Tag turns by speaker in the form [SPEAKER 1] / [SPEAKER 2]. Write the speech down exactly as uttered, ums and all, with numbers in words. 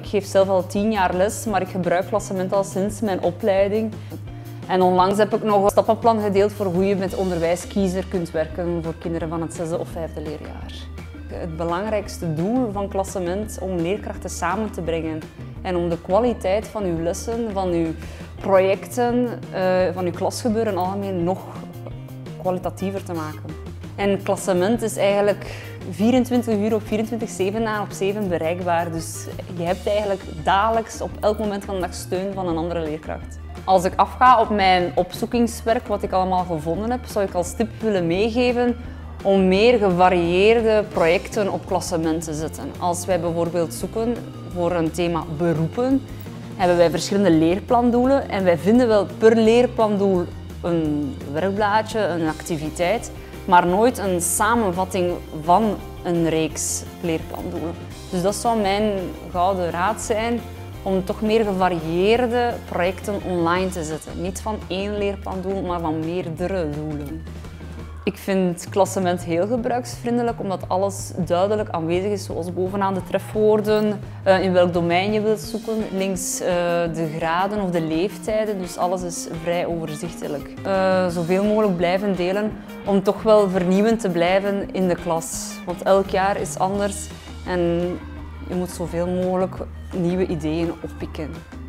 [SPEAKER 1] geef zelf al tien jaar les, maar ik gebruik Klassement al sinds mijn opleiding. En onlangs heb ik nog een stappenplan gedeeld voor hoe je met onderwijskiezer kunt werken voor kinderen van het zesde of vijfde leerjaar. Het belangrijkste doel van Klassement om leerkrachten samen te brengen en om de kwaliteit van uw lessen, van uw projecten, van uw klasgebeuren algemeen nog kwalitatiever te maken. En Klassement is eigenlijk vierentwintig uur op vierentwintig, zeven dagen op zeven bereikbaar. Dus je hebt eigenlijk dagelijks op elk moment van de dag steun van een andere leerkracht. Als ik afga op mijn opzoekingswerk, wat ik allemaal gevonden heb, zou ik als tip willen meegeven om meer gevarieerde projecten op Klassement te zetten. Als wij bijvoorbeeld zoeken voor een thema beroepen, hebben wij verschillende leerplandoelen en wij vinden wel per leerplandoel een werkblaadje, een activiteit, maar nooit een samenvatting van een reeks leerplandoelen. Dus dat zou mijn gouden raad zijn om toch meer gevarieerde projecten online te zetten. Niet van één leerplandoel, maar van meerdere doelen. Ik vind Klassement heel gebruiksvriendelijk omdat alles duidelijk aanwezig is, zoals bovenaan de trefwoorden, in welk domein je wilt zoeken, links de graden of de leeftijden, dus alles is vrij overzichtelijk. Uh, zoveel mogelijk blijven delen om toch wel vernieuwend te blijven in de klas, want elk jaar is anders en je moet zoveel mogelijk nieuwe ideeën oppikken.